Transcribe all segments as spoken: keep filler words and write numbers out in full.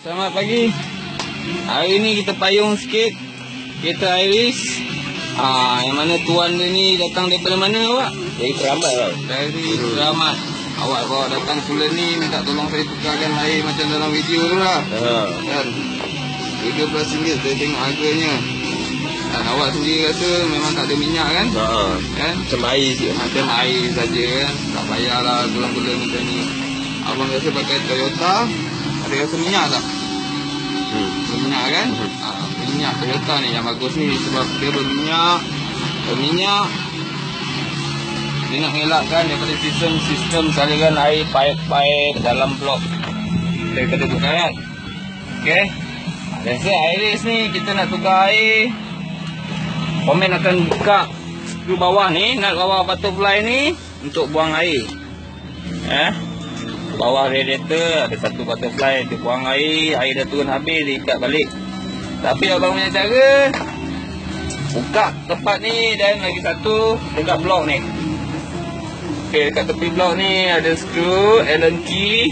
Selamat pagi. Hari ni kita payung sikit kereta Iris. Ah, yang mana tuan dia ni datang daripada mana awak? Dari Keramat lah. Dari Keramat. Awak bawa datang bulan ni minta tolong saya tukarkan air macam dalam video tu lah. Ha. Kan? tiga belas ringgit saya tengok harganya. Dan awak sendiri rasa memang tak ada minyak kan? Ha. Kan? Macam air sikit. Macam air saja kan? Tak payahlah bulan-bulan macam ni. Abang biasa pakai Toyota. Ada rasa minyak tak? Hmm. Berminyak kan? Hmm. Ha, minyak Toyota ni yang bagus ni sebab dia berminyak. Berminyak. Dia nak mengelakkan daripada sistem-sistem saliran air pipe-pipe dalam blok daripada buka kan? Okey. Biasa Iris ni kita nak tukar air. Komen akan buka skru bawah ni, nak bawah butterfly ni untuk buang air. Eh? Bawah radiator ada satu butterfly dia buang air, air dah turun habis dia ikat balik. Tapi abang punya cara buka tempat ni dan lagi satu dekat blok ni. Okey, dekat tepi blok ni ada skru Allen key.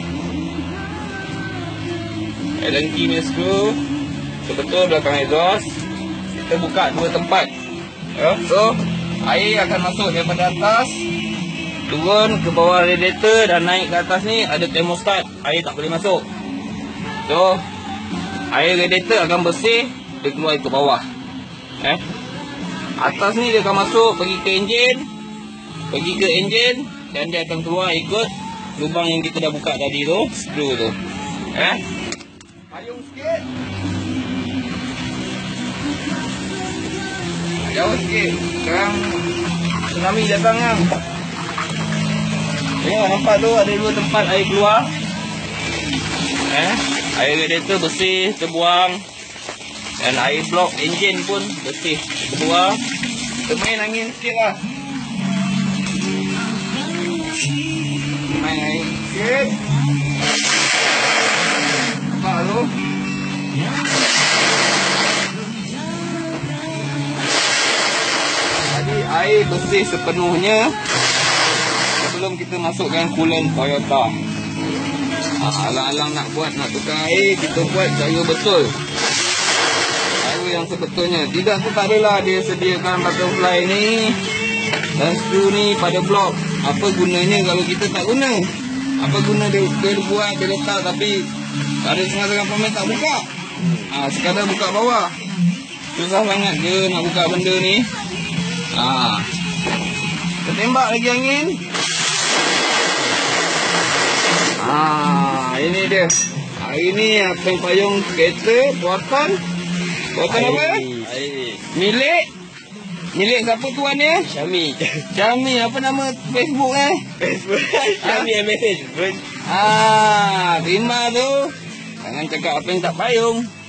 Allen key ni skru sebetul belakang exhaust. Kita buka dua tempat. Ya, so air akan masuk daripada atas turun ke bawah radiator dan naik ke atas ni ada thermostat, air tak boleh masuk. So air radiator akan bersih, dia keluar ke bawah. Eh, atas ni dia akan masuk pergi ke enjin, pergi ke enjin dan dia akan keluar ikut lubang yang kita dah buka tadi tu, skru tu. Eh, payung sikit. Jauh sikit. Sekarang tsunami datang kan. Tengok nampak tu ada dua tempat air keluar. Eh, air radiator bersih terbuang. Dan air blok enjin pun bersih terbuang. Kita main angin sikit lah. Main angin sikit. Nampak tu. Jadi air bersih sepenuhnya sebelum kita masukkan coolant Toyota. Ha, alang-alang nak buat, nak tukar air, kita buat cara betul. Cara yang sebetulnya. Tidak tu tak adalah dia sediakan butterfly ni dan skru ni pada blok. Apa gunanya kalau kita tak guna? Apa guna dia, dia buat, dia letak tapi ada setengah-setengah pemain tak buka. Ha, sekadar buka bawah. Susah sangat dia nak buka benda ni. Ha. Kita tembak lagi angin. Ah, ini dia. Hari ni akan payung kereta buatan. Buatan air, apa? Air. Milik. Milik siapa tuan ni? Syami. Syami, apa nama Facebook eh? Facebook. Syami M S N. Ah, terima tu. Jangan cakap apa yang tak payung.